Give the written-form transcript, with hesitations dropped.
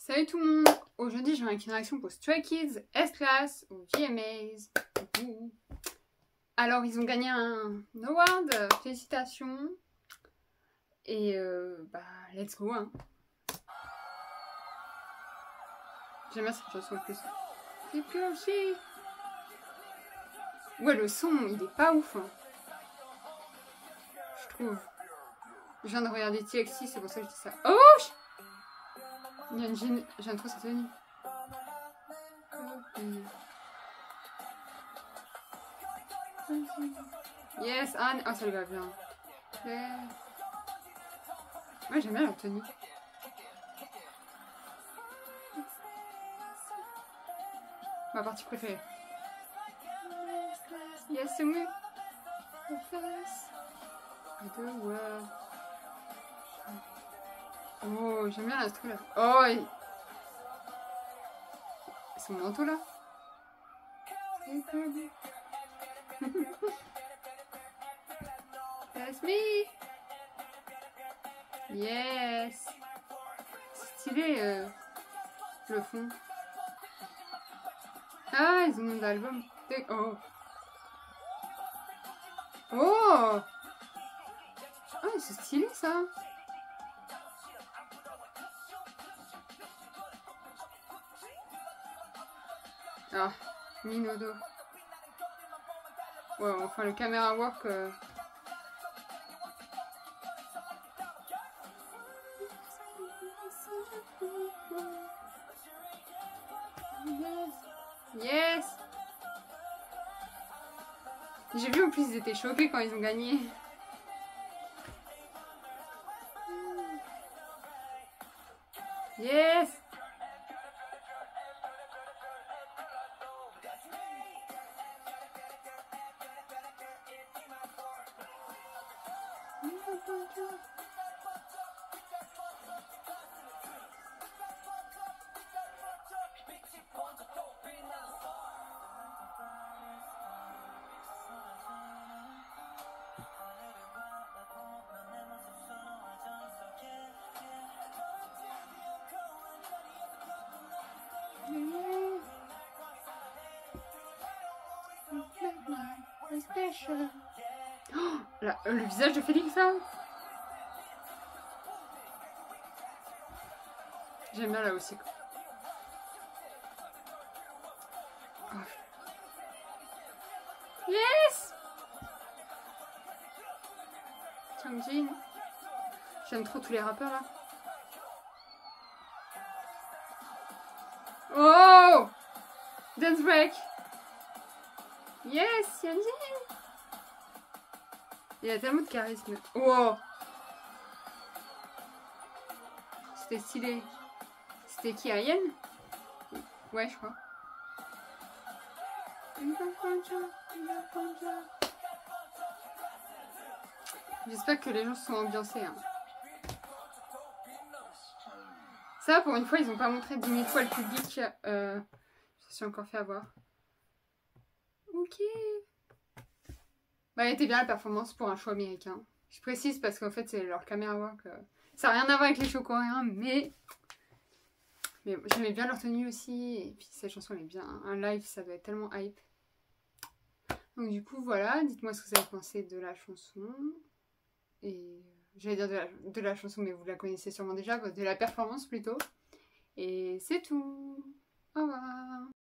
Salut tout le monde. Aujourd'hui j'ai une réaction pour Stray Kids S-Class aux VMAs. Alors ils ont gagné un award, félicitations. Et let's go hein. J'aime bien cette chanson en plus. Ouais, le son il est pas ouf hein. Je trouve. Je viens de regarder TXT, c'est pour ça que je dis ça. Oh, j'aime trop cette tenue. Yes, Anne. Oh, ça lui va bien. Ouais, j'aime bien la tenue. Ma partie préférée. Yes, c'est moi. Oh, j'aime bien l'instru là. Oh, son manteau là. That's me. Yes. C'est stylé le fond. Ah, ils ont mon album. Oh. Oh. Ah, c'est stylé ça. Ah, Minodo. Ouais, enfin le caméra work. Yes. J'ai vu en plus ils étaient choqués quand ils ont gagné. Yes. Oh, le visage de Félix là. J'aime bien là aussi. Oh. Yes. Changjin. J'aime trop tous les rappeurs là. Oh, dance break. Yes, Yanjin. Il a tellement de charisme. Wow. C'était stylé. C'était qui, Ayen? Ouais, je crois. J'espère que les gens se sont ambiancés. Hein. Ça, pour une fois, ils n'ont pas montré 10 000 fois le public. Je suis encore fait avoir. Ok. Bah, elle était bien la performance pour un show américain. Je précise parce qu'en fait, c'est leur caméra work. Ça n'a rien à voir avec les shows coréens, mais j'aimais bien leur tenue aussi. Et puis, cette chanson, elle est bien. Un live, ça doit être tellement hype. Donc, du coup, voilà. Dites-moi ce que vous avez pensé de la chanson. Et j'allais dire de la chanson, mais vous la connaissez sûrement déjà. De la performance plutôt. Et c'est tout.